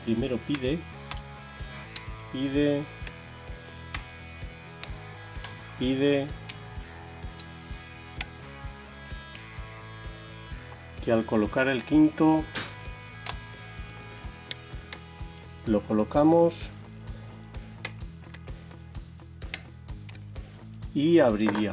primero pide, que al colocar el quinto lo colocamos y abriría.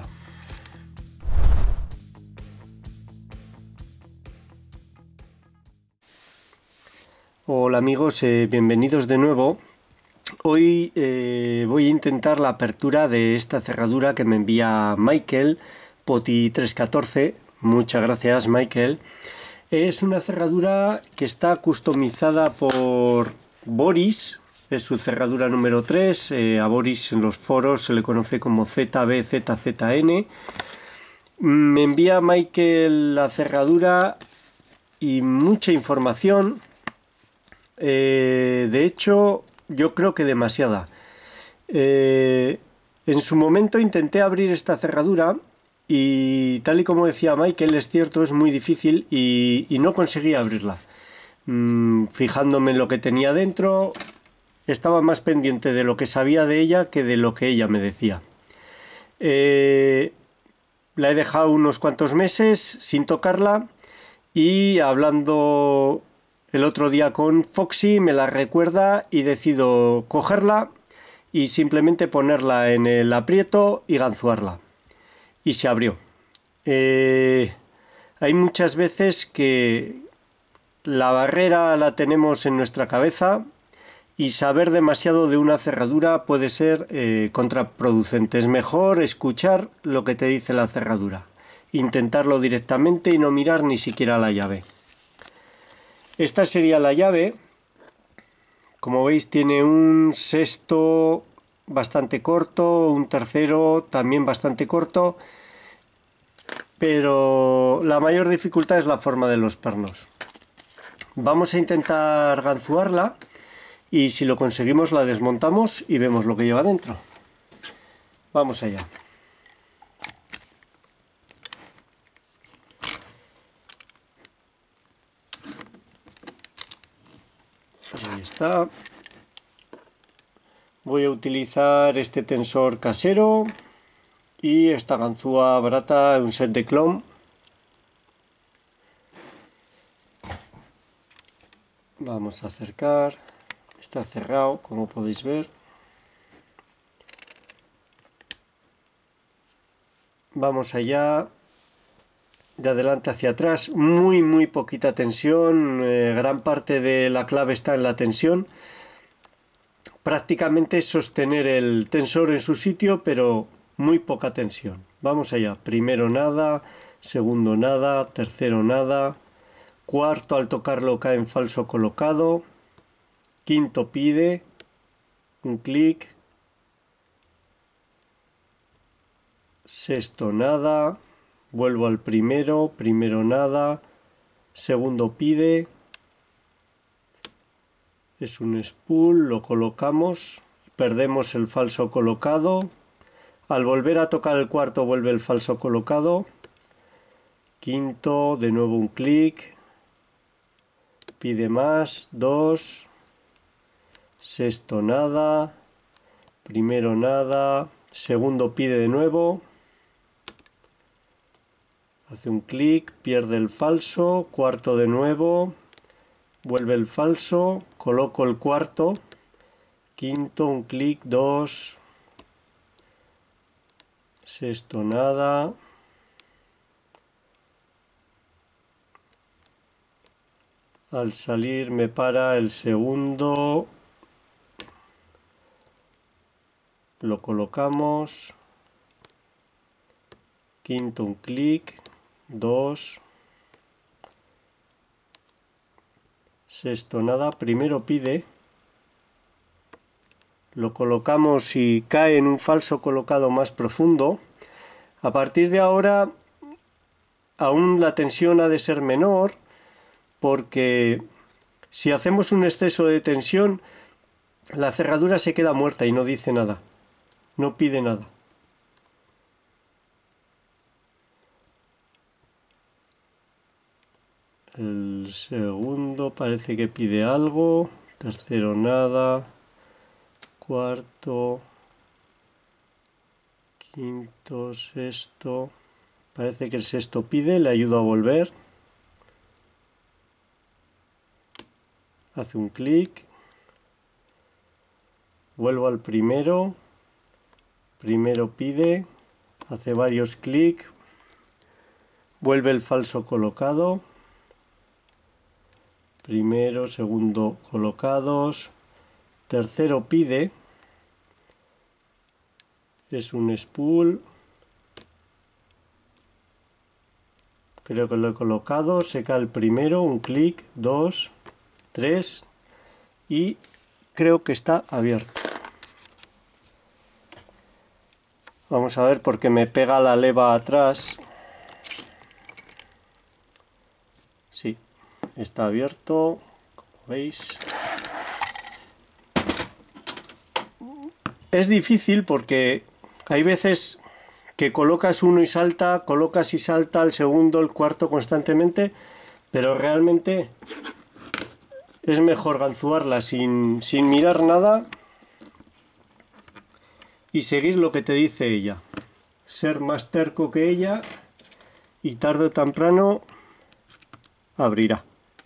Hola amigos, bienvenidos de nuevo. Hoy voy a intentar la apertura de esta cerradura que me envía Michael Poti 314. Muchas gracias, Michael. Es una cerradura que está customizada por Boris. Es su cerradura número 3. A Boris en los foros se le conoce como ZBZZN. Me envía Michael la cerradura y mucha información. De hecho, yo creo que demasiada. En su momento intenté abrir esta cerradura y tal y como decía Michael, es cierto, es muy difícil y no conseguí abrirla. Fijándome en lo que tenía dentro, estaba más pendiente de lo que sabía de ella que de lo que ella me decía. La he dejado unos cuantos meses sin tocarla y hablando el otro día con Foxy me la recuerda y decido cogerla y simplemente ponerla en el aprieto y ganzuarla. Y se abrió. Hay muchas veces que la barrera la tenemos en nuestra cabeza y saber demasiado de una cerradura puede ser contraproducente. Es mejor escuchar lo que te dice la cerradura, intentarlo directamente y no mirar ni siquiera la llave. Esta sería la llave. Como veis, tiene un sexto bastante corto, un tercero también bastante corto, pero la mayor dificultad es la forma de los pernos. Vamos a intentar ganzuarla y si lo conseguimos la desmontamos y vemos lo que lleva dentro. Vamos allá. Ahí está. Voy a utilizar este tensor casero y esta ganzúa barata, un set de clon. Vamos a acercar. Está cerrado, como podéis ver. Vamos allá. De adelante hacia atrás, muy poquita tensión, gran parte de la clave está en la tensión. Prácticamente es sostener el tensor en su sitio, pero muy poca tensión. Vamos allá, primero nada, segundo nada, tercero nada, cuarto al tocarlo cae en falso colocado, quinto pide, un clic, sexto nada, vuelvo al primero, primero nada, segundo pide, es un spool, lo colocamos, perdemos el falso colocado, al volver a tocar el cuarto vuelve el falso colocado, quinto, de nuevo un clic, pide más, dos, sexto nada, primero nada, segundo pide de nuevo, hace un clic, pierde el falso, cuarto de nuevo, vuelve el falso, coloco el cuarto, quinto, un clic, dos, sexto nada, al salir me para el segundo, lo colocamos, quinto, un clic, dos, sexto nada, primero pide, lo colocamos y cae en un falso colocado más profundo. A partir de ahora aún la tensión ha de ser menor, porque si hacemos un exceso de tensión la cerradura se queda muerta y no dice nada, no pide nada. El segundo parece que pide algo, tercero nada, cuarto, quinto, sexto, parece que el sexto pide, le ayudo a volver, hace un clic, vuelvo al primero, primero pide, hace varios clics, vuelve el falso colocado, primero, segundo colocados, tercero pide, es un spool, creo que lo he colocado, se cae el primero, un clic, 2, 3 y creo que está abierto. Vamos a ver porque me pega la leva atrás. Sí, está abierto, como veis. Es difícil porque hay veces que colocas uno y salta, colocas y salta el segundo, el cuarto constantemente, pero realmente es mejor ganzuarla sin mirar nada y seguir lo que te dice ella. Ser más terco que ella y tarde o temprano abrirá.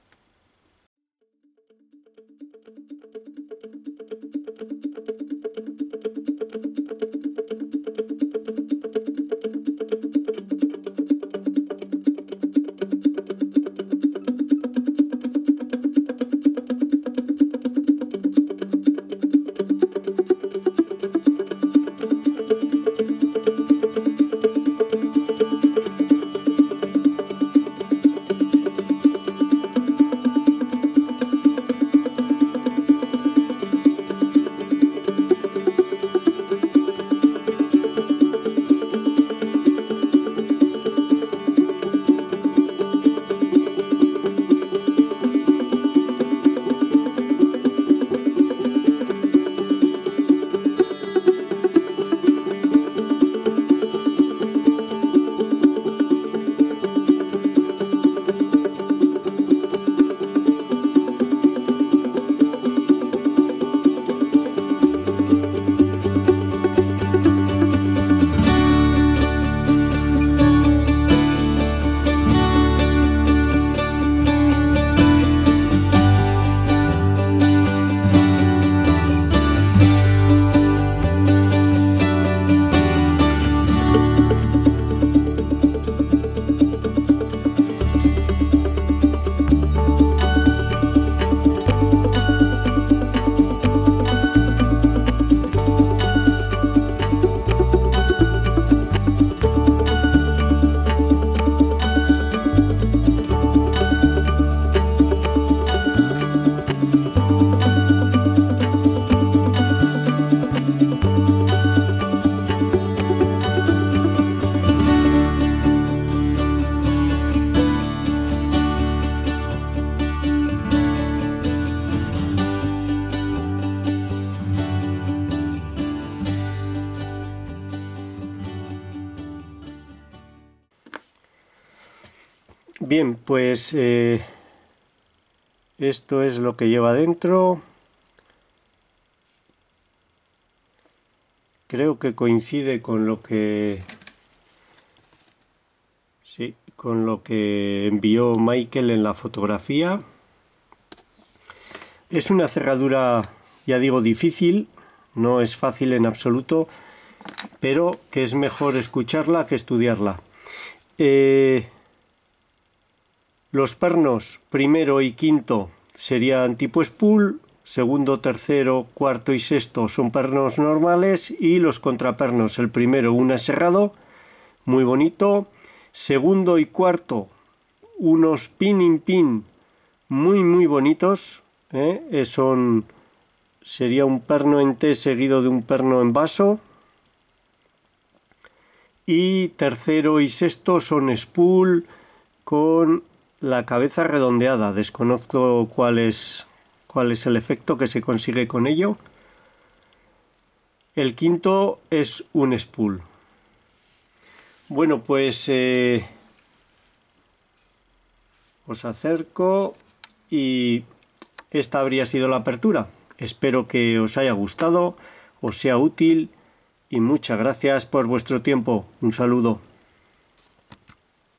Bien, pues esto es lo que lleva dentro. Creo que coincide con lo que con lo que envió Michael en la fotografía. Es una cerradura, ya digo, difícil, no es fácil en absoluto, pero que es mejor escucharla que estudiarla. Los pernos primero y quinto serían tipo spool, segundo, tercero, cuarto y sexto son pernos normales y los contrapernos, el primero un aserrado, muy bonito, segundo y cuarto unos pin in pin muy bonitos, sería un perno en T seguido de un perno en vaso, y tercero y sexto son spool con la cabeza redondeada. Desconozco cuál es el efecto que se consigue con ello. El quinto es un spool. Bueno, pues os acerco y esta habría sido la apertura. Espero que os haya gustado, os sea útil y muchas gracias por vuestro tiempo. Un saludo.